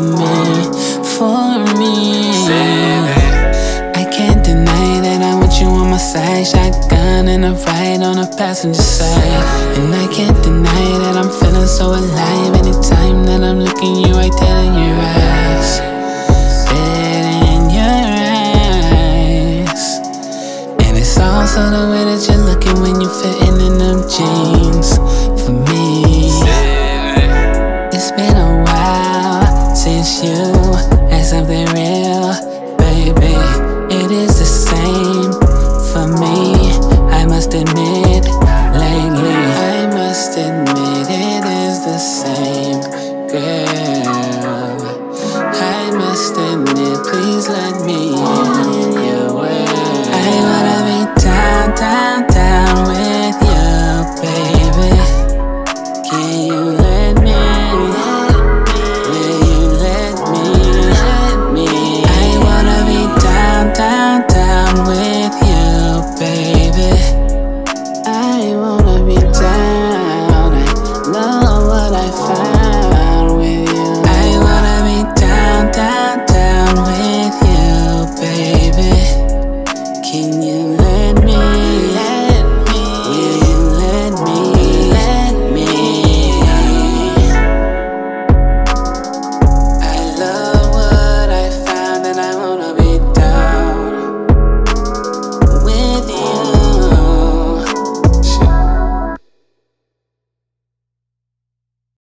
me, for me. I can't deny that I want you on my side. Shotgun and a ride on the passenger side. And I can't deny that I'm feeling so alive anytime that I'm looking you right dead in your eyes. Dead in your eyes. And it's also the way that you're looking when you're fitting in them jeans. For me, it's been a while since you had something real